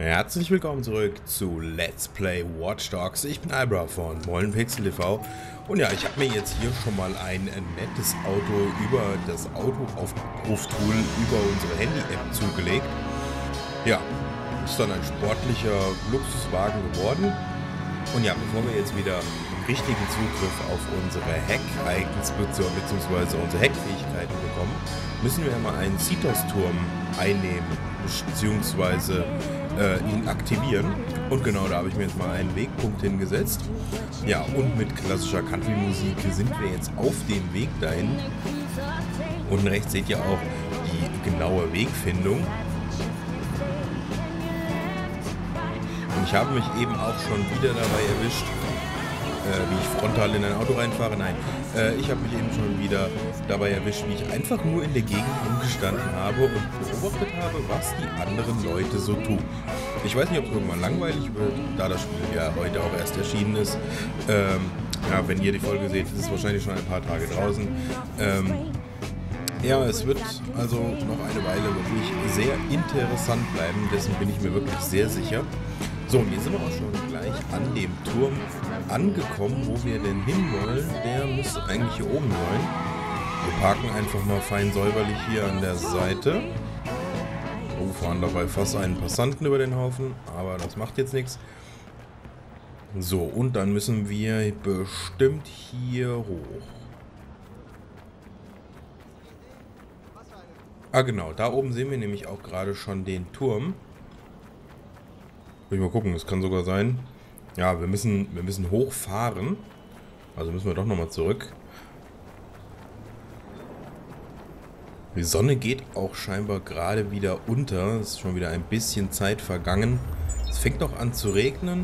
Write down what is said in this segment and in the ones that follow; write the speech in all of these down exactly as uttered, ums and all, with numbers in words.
Herzlich willkommen zurück zu Let's Play Watch Dogs. Ich bin Albra von Mollenpixel T V und ja, ich habe mir jetzt hier schon mal ein nettes Auto über das Autoaufruftool über unsere Handy-App zugelegt. Ja, ist dann ein sportlicher Luxuswagen geworden. Und ja, bevor wir jetzt wieder richtigen Zugriff auf unsere Hack-Icons bzw. unsere Hack-Fähigkeiten bekommen, müssen wir mal einen Cetos-Turm einnehmen bzw. Äh, ihn aktivieren. Und genau da habe ich mir jetzt mal einen Wegpunkt hingesetzt. Ja, und mit klassischer Country-Musik sind wir jetzt auf dem Weg dahin. Unten rechts seht ihr auch die genaue Wegfindung. Und ich habe mich eben auch schon wieder dabei erwischt, äh, wie ich frontal in ein Auto reinfahre. Nein, äh, ich habe mich eben schon wieder dabei erwischt, wie ich einfach nur in der Gegend rumgestanden habe und beobachtet habe, was die anderen Leute so tun. Ich weiß nicht, ob es irgendwann langweilig wird, da das Spiel ja heute auch erst erschienen ist. Ähm, ja, wenn ihr die Folge seht, ist es wahrscheinlich schon ein paar Tage draußen. Ähm, ja, es wird also noch eine Weile wirklich sehr interessant bleiben, dessen bin ich mir wirklich sehr sicher. So, und jetzt sind wir auch schon gleich an dem Turm angekommen, wo wir denn hinwollen. Der müsste eigentlich hier oben sein. Wir parken einfach mal fein säuberlich hier an der Seite. Oh, fahren dabei fast einen Passanten über den Haufen, aber das macht jetzt nichts. So, und dann müssen wir bestimmt hier hoch. Ah genau, da oben sehen wir nämlich auch gerade schon den Turm. Will ich mal gucken, das kann sogar sein. Ja, wir müssen, wir müssen hochfahren. Also müssen wir doch nochmal zurück. Die Sonne geht auch scheinbar gerade wieder unter. Es ist schon wieder ein bisschen Zeit vergangen. Es fängt noch an zu regnen.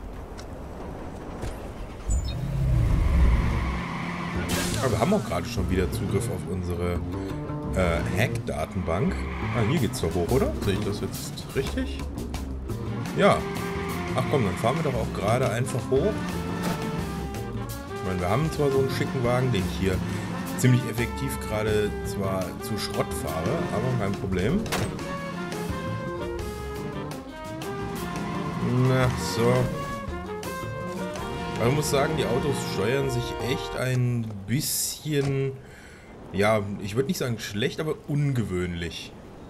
Aber wir haben auch gerade schon wieder Zugriff auf unsere äh, Hack-Datenbank. Ah, hier geht's doch hoch, oder? Sehe ich das jetzt richtig? Ja. Ach komm, dann fahren wir doch auch gerade einfach hoch. Ich meine, wir haben zwar so einen schicken Wagen, den ich hier ziemlich effektiv gerade zwar zu Schrott fahre, aber kein Problem. Na, so. Aber ich muss sagen, die Autos steuern sich echt ein bisschen, ja, ich würde nicht sagen schlecht, aber ungewöhnlich.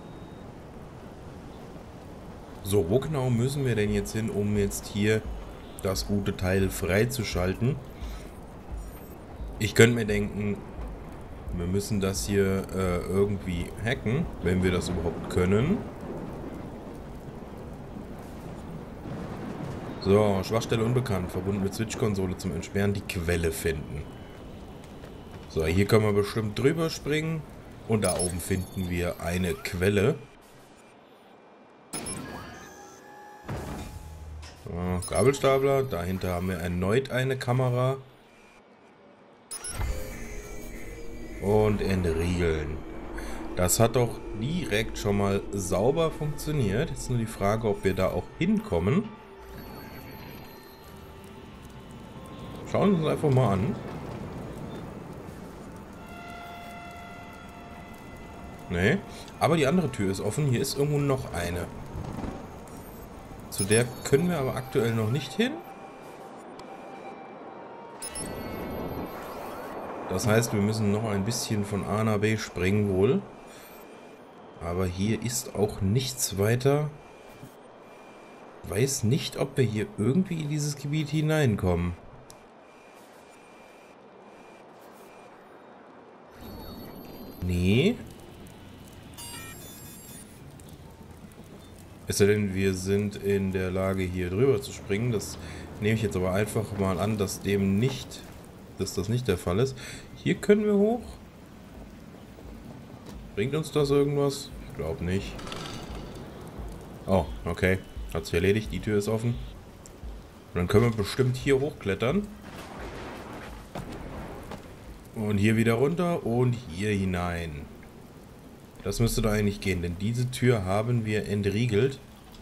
So, wo genau müssen wir denn jetzt hin, um jetzt hier das gute Teil freizuschalten? Ich könnte mir denken, wir müssen das hier äh, irgendwie hacken, wenn wir das überhaupt können. So, Schwachstelle unbekannt, verbunden mit Switch-Konsole zum Entsperren, die Quelle finden. So, hier können wir bestimmt drüber springen und da oben finden wir eine Quelle. So, Gabelstapler, dahinter haben wir erneut eine Kamera. Und entriegeln. Das hat doch direkt schon mal sauber funktioniert. Jetzt nur die Frage, ob wir da auch hinkommen. Schauen wir uns einfach mal an. Nee, aber die andere Tür ist offen. Hier ist irgendwo noch eine. Zu der können wir aber aktuell noch nicht hin. Das heißt, wir müssen noch ein bisschen von A nach B springen wohl. Aber hier ist auch nichts weiter. Ich weiß nicht, ob wir hier irgendwie in dieses Gebiet hineinkommen. Nee. Es sei denn, wir sind in der Lage, hier drüber zu springen. Das nehme ich jetzt aber einfach mal an, dass dem nicht... dass das nicht der Fall ist. Hier können wir hoch. Bringt uns das irgendwas? Ich glaube nicht. Oh, okay. Hat sich erledigt. Die Tür ist offen. Und dann können wir bestimmt hier hochklettern. Und hier wieder runter und hier hinein. Das müsste da eigentlich gehen, denn diese Tür haben wir entriegelt.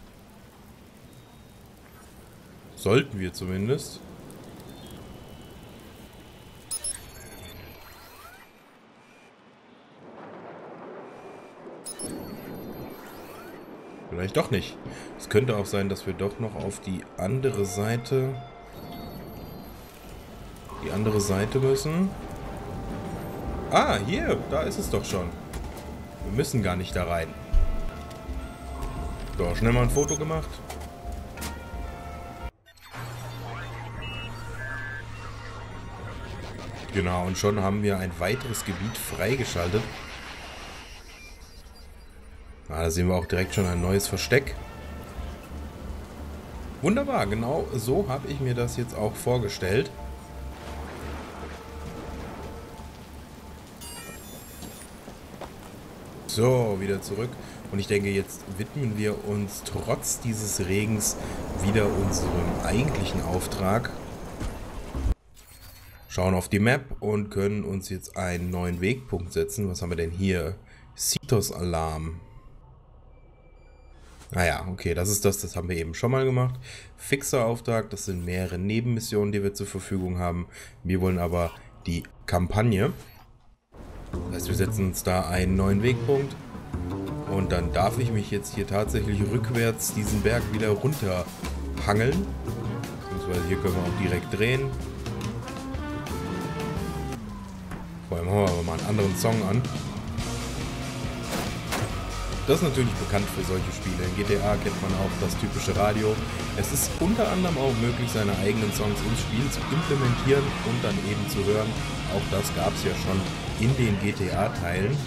Sollten wir zumindest. Vielleicht doch nicht. Es könnte auch sein, dass wir doch noch auf die andere Seite... Die andere Seite müssen. Ah, hier, da ist es doch schon. Wir müssen gar nicht da rein. So, schnell mal ein Foto gemacht. Genau, und schon haben wir ein weiteres Gebiet freigeschaltet. Ah, da sehen wir auch direkt schon ein neues Versteck. Wunderbar, genau so habe ich mir das jetzt auch vorgestellt. So, wieder zurück. Und ich denke, jetzt widmen wir uns trotz dieses Regens wieder unserem eigentlichen Auftrag. Schauen auf die Map und können uns jetzt einen neuen Wegpunkt setzen. Was haben wir denn hier? Cetos-Alarm. Naja, okay, das ist das, das haben wir eben schon mal gemacht. Fixer Auftrag, das sind mehrere Nebenmissionen, die wir zur Verfügung haben. Wir wollen aber die Kampagne. Das heißt, wir setzen uns da einen neuen Wegpunkt. Und dann darf ich mich jetzt hier tatsächlich rückwärts diesen Berg wieder runterhangeln. Beziehungsweise hier können wir auch direkt drehen. Vor allem hören wir mal einen anderen Song an. Das ist natürlich bekannt für solche Spiele. In G T A kennt man auch das typische Radio. Es ist unter anderem auch möglich, seine eigenen Songs ins Spiel zu implementieren und dann eben zu hören. Auch das gab es ja schon in den G T A-Teilen.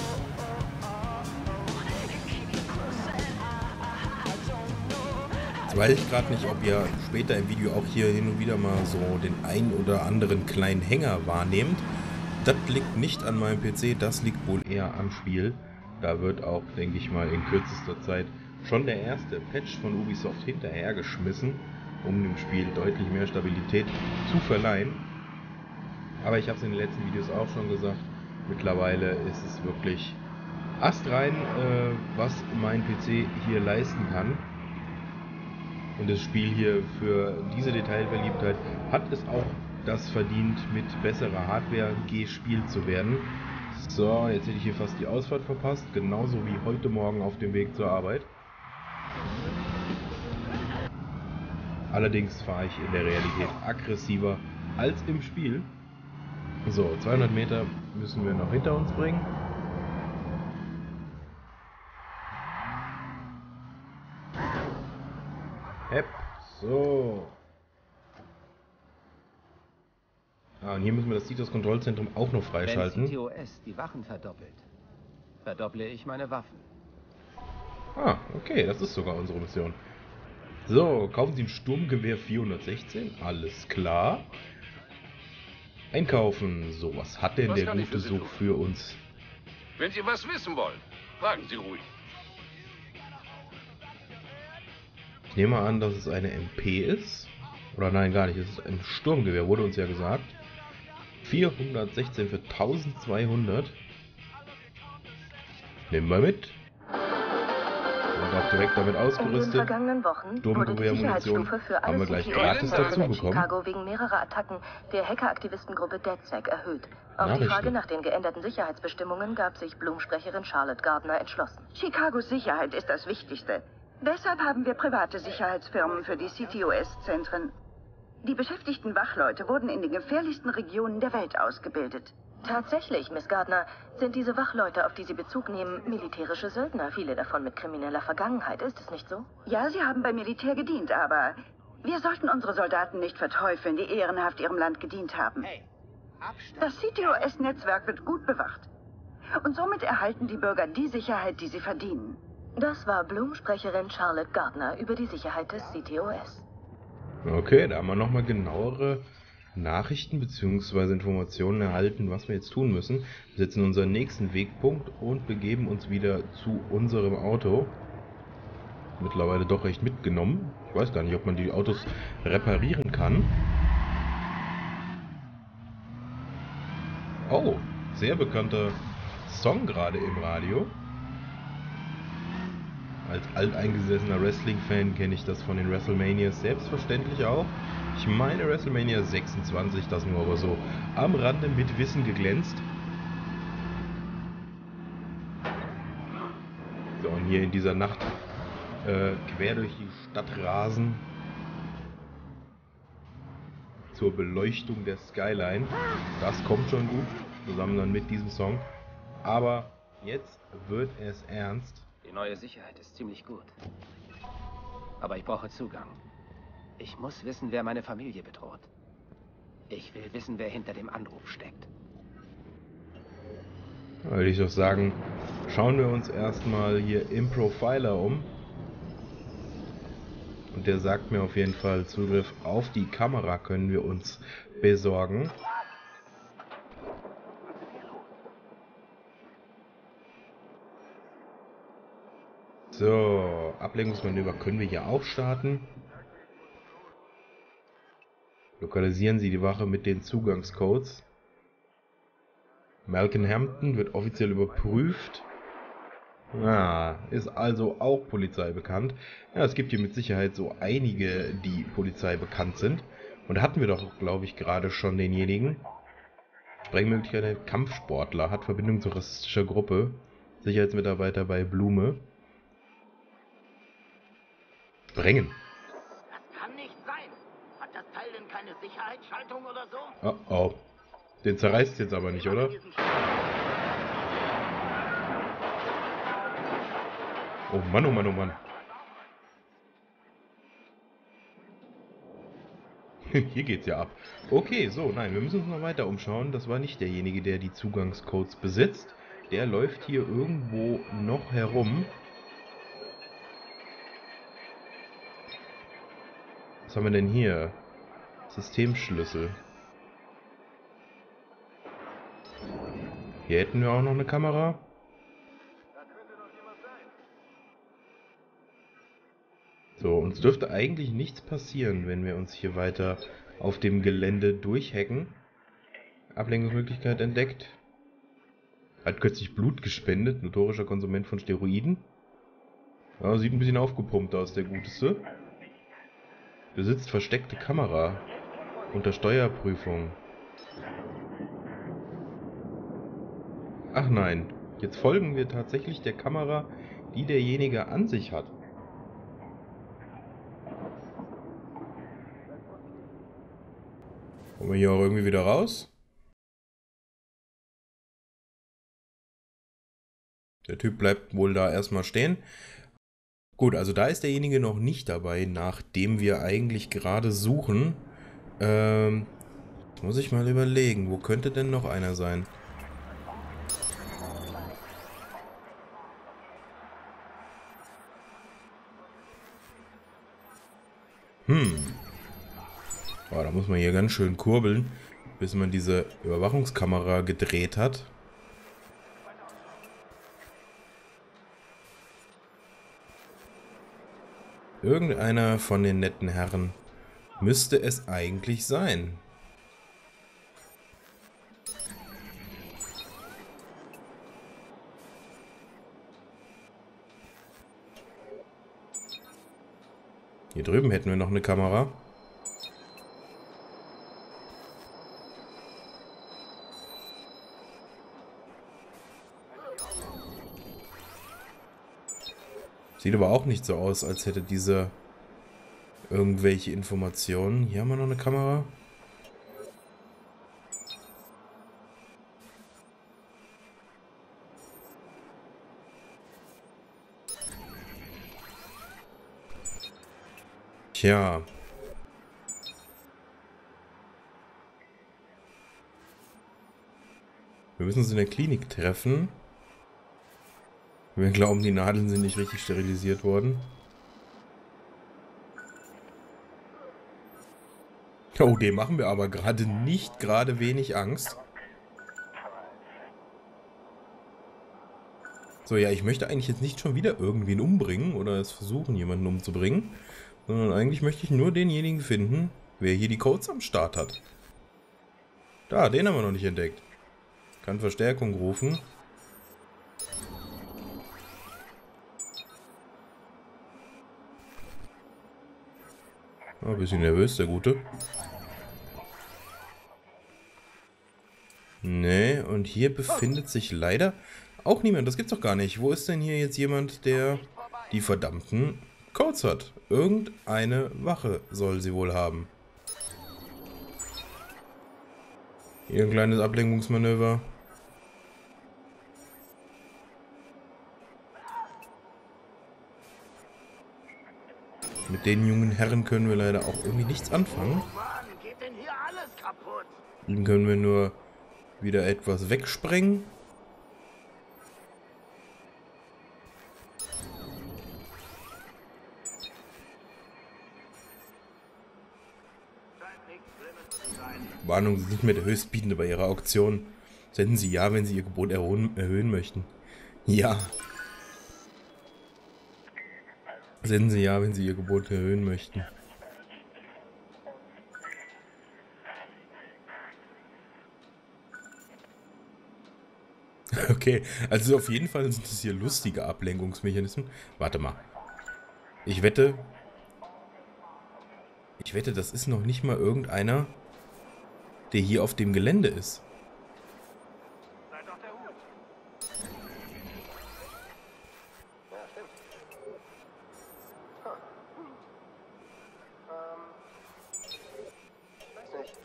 Jetzt weiß ich gerade nicht, ob ihr später im Video auch hier hin und wieder mal so den ein oder anderen kleinen Hänger wahrnehmt. Das liegt nicht an meinem P C, das liegt wohl eher am Spiel. Da wird auch, denke ich mal, in kürzester Zeit schon der erste Patch von Ubisoft hinterhergeschmissen, um dem Spiel deutlich mehr Stabilität zu verleihen. Aber ich habe es in den letzten Videos auch schon gesagt, mittlerweile ist es wirklich astrein, äh, was mein P C hier leisten kann. Und das Spiel hier für diese Detailverliebtheit hat es auch das verdient, mit besserer Hardware gespielt zu werden. So, jetzt hätte ich hier fast die Ausfahrt verpasst, genauso wie heute Morgen auf dem Weg zur Arbeit. Allerdings fahre ich in der Realität aggressiver als im Spiel. So, zweihundert Meter müssen wir noch hinter uns bringen. Hepp, so. Ah, und hier müssen wir das Cetos-Kontrollzentrum auch noch freischalten. Wenn C T O S die Wachen verdoppelt, verdopple ich meine Waffen. Ah, okay, das ist sogar unsere Mission. So, kaufen Sie ein Sturmgewehr vierhundertsechzehn, alles klar. Einkaufen, so, was hat denn Was der kann ich gute für Sie so tun? für uns? Wenn Sie was wissen wollen, fragen Sie ruhig. Ich nehme an, dass es eine M P ist. Oder nein, gar nicht, es ist ein Sturmgewehr, wurde uns ja gesagt. vierhundertsechzehn für eintausendzweihundert. Nehmen wir mit. Und auch direkt damit In den ausgerüstet. vergangenen Wochen wurde die Sturmgewehrmunition Sicherheitsstufe für haben alle wir gleich C T O gratis S-Zentren dazu in bekommen. Chicago wegen mehrerer Attacken der Hackeraktivistengruppe DedSec erhöht. Auf die Nachrichten. Frage nach den geänderten Sicherheitsbestimmungen gab sich Blum-Sprecherin Charlotte Gardner entschlossen. Chicagos Sicherheit ist das Wichtigste. Deshalb haben wir private Sicherheitsfirmen für die C T O S-Zentren. Die beschäftigten Wachleute wurden in den gefährlichsten Regionen der Welt ausgebildet. Tatsächlich, Miss Gardner, sind diese Wachleute, auf die Sie Bezug nehmen, militärische Söldner, viele davon mit krimineller Vergangenheit, ist es nicht so? Ja, sie haben beim Militär gedient, aber wir sollten unsere Soldaten nicht verteufeln, die ehrenhaft ihrem Land gedient haben. Das C T O S-Netzwerk wird gut bewacht. Und somit erhalten die Bürger die Sicherheit, die sie verdienen. Das war Blum-Sprecherin Charlotte Gardner über die Sicherheit des C T O S. Okay, da haben wir nochmal genauere Nachrichten bzw. Informationen erhalten, was wir jetzt tun müssen. Wir setzen unseren nächsten Wegpunkt und begeben uns wieder zu unserem Auto. Mittlerweile doch recht mitgenommen. Ich weiß gar nicht, ob man die Autos reparieren kann. Oh, sehr bekannter Song gerade im Radio. Als alteingesessener Wrestling-Fan kenne ich das von den WrestleManias selbstverständlich auch. Ich meine WrestleMania sechsundzwanzig, das nur aber so am Rande mit Wissen geglänzt. So, und hier in dieser Nacht äh, quer durch die Stadt rasen. Zur Beleuchtung der Skyline. Das kommt schon gut, zusammen dann mit diesem Song. Aber jetzt wird es ernst. Die neue Sicherheit ist ziemlich gut. Aber ich brauche Zugang. Ich muss wissen, wer meine Familie bedroht. Ich will wissen, wer hinter dem Anruf steckt. Da würde ich doch sagen, schauen wir uns erstmal hier im Profiler um. Und der sagt mir auf jeden Fall, Zugriff auf die Kamera können wir uns besorgen. So, Ablenkungsmanöver können wir hier auch starten. Lokalisieren Sie die Wache mit den Zugangscodes. Malcolm Hampton wird offiziell überprüft. Ah, ist also auch Polizei bekannt. Ja, es gibt hier mit Sicherheit so einige, die Polizei bekannt sind. Und da hatten wir doch, glaube ich, gerade schon denjenigen. Sprengmöglichkeit, der Kampfsportler, hat Verbindung zur rassistischer Gruppe. Sicherheitsmitarbeiter bei Blume. Sprengen. Das kann nicht sein. Hat das Teil denn keine Sicherheitsschaltung oder so? Oh oh. Den zerreißt jetzt aber nicht, oder? Oh Mann, oh Mann, oh Mann. Hier geht's ja ab. Okay, so, nein, wir müssen uns noch weiter umschauen. Das war nicht derjenige, der die Zugangscodes besitzt. Der läuft hier irgendwo noch herum. Was haben wir denn hier? Systemschlüssel. Hier hätten wir auch noch eine Kamera. So, uns dürfte eigentlich nichts passieren, wenn wir uns hier weiter auf dem Gelände durchhacken. Ablenkungsmöglichkeit entdeckt. Hat kürzlich Blut gespendet, notorischer Konsument von Steroiden. Ja, sieht ein bisschen aufgepumpt aus, der Guteste. Besitzt versteckte Kamera. Unter Steuerprüfung. Ach nein, jetzt folgen wir tatsächlich der Kamera, die derjenige an sich hat. Kommen wir hier auch irgendwie wieder raus? Der Typ bleibt wohl da erstmal stehen. Gut, also da ist derjenige noch nicht dabei, nachdem wir eigentlich gerade suchen. Ähm, muss ich mal überlegen, wo könnte denn noch einer sein? Hm. Oh, da muss man hier ganz schön kurbeln, bis man diese Überwachungskamera gedreht hat. Irgendeiner von den netten Herren müsste es eigentlich sein. Hier drüben hätten wir noch eine Kamera. Sieht aber auch nicht so aus, als hätte dieser irgendwelche Informationen. Hier haben wir noch eine Kamera. Tja. Wir müssen uns in der Klinik treffen. Wir glauben, die Nadeln sind nicht richtig sterilisiert worden. Oh, dem machen wir aber gerade nicht gerade wenig Angst. So, ja, ich möchte eigentlich jetzt nicht schon wieder irgendwen umbringen oder es versuchen, jemanden umzubringen. Sondern eigentlich möchte ich nur denjenigen finden, wer hier die Codes am Start hat. Da, den haben wir noch nicht entdeckt. Kann Verstärkung rufen. Oh, ein bisschen nervös, der Gute. Nee, und hier befindet sich leider auch niemand. Das gibt's doch gar nicht. Wo ist denn hier jetzt jemand, der die verdammten Codes hat. Irgendeine Wache soll sie wohl haben. Hier ein kleines Ablenkungsmanöver. Mit den jungen Herren können wir leider auch irgendwie nichts anfangen. Mann, geht denn hier alles kaputt? Den können wir nur wieder etwas wegsprengen. Warnung, Sie sind mir der Höchstbietende bei Ihrer Auktion. Senden Sie Ja, wenn Sie Ihr Gebot erhöhen, erhöhen möchten. Ja. Senden Sie Ja, wenn Sie Ihr Gebot erhöhen möchten. Okay, also auf jeden Fall sind es hier lustige Ablenkungsmechanismen. Warte mal. Ich wette... Ich wette, das ist noch nicht mal irgendeiner, der hier auf dem Gelände ist. Seid auf der Hut. Ja, stimmt. Huh. Ähm. Weiß nicht.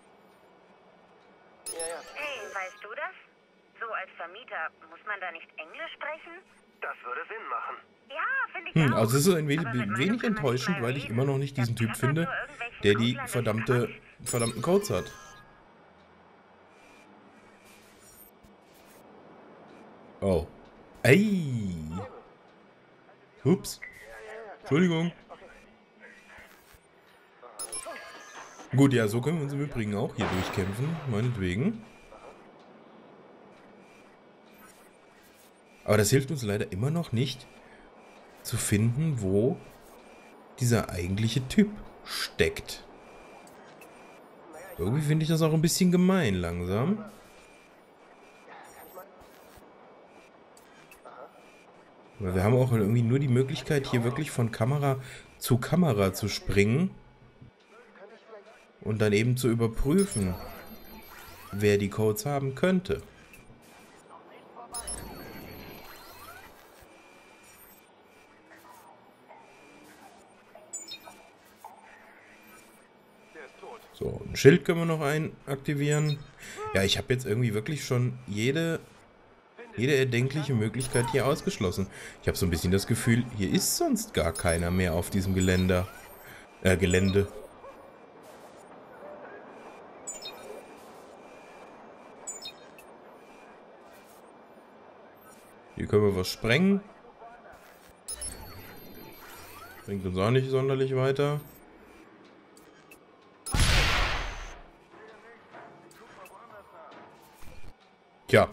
Ja, ja. Hey, weißt du das? So als Vermieter, muss man da nicht Englisch sprechen? Das würde Sinn machen. Ja, finde ich Hm, auch. also es ist ein wenig, Aber mit meinem wenig kann man enttäuschend, nicht mal weil ich reden. immer noch nicht diesen Das Typ klappert finde, nur irgendwelchen der die ausländischen verdammte, Quatsch. verdammten Codes hat. Oh. Ey. Ups. Entschuldigung. Gut, ja, so können wir uns im Übrigen auch hier durchkämpfen, meinetwegen. Aber das hilft uns leider immer noch nicht, zu finden, wo dieser eigentliche Typ steckt. Irgendwie finde ich das auch ein bisschen gemein langsam. Weil wir haben auch irgendwie nur die Möglichkeit, hier wirklich von Kamera zu Kamera zu springen und dann eben zu überprüfen, wer die Codes haben könnte. So, ein Schild können wir noch ein aktivieren. Ja, ich habe jetzt irgendwie wirklich schon jede, jede erdenkliche Möglichkeit hier ausgeschlossen. Ich habe so ein bisschen das Gefühl, hier ist sonst gar keiner mehr auf diesem Geländer. Äh, Gelände. Hier können wir was sprengen. Bringt uns auch nicht sonderlich weiter. Tja.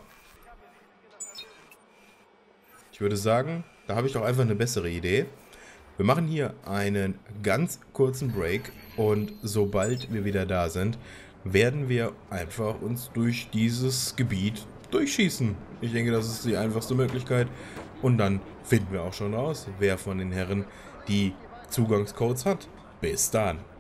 Ich würde sagen, da habe ich doch einfach eine bessere Idee. Wir machen hier einen ganz kurzen Break und sobald wir wieder da sind, werden wir einfach uns durch dieses Gebiet durchschießen. Ich denke, das ist die einfachste Möglichkeit. Und dann finden wir auch schon raus, wer von den Herren die Zugangscodes hat. Bis dann.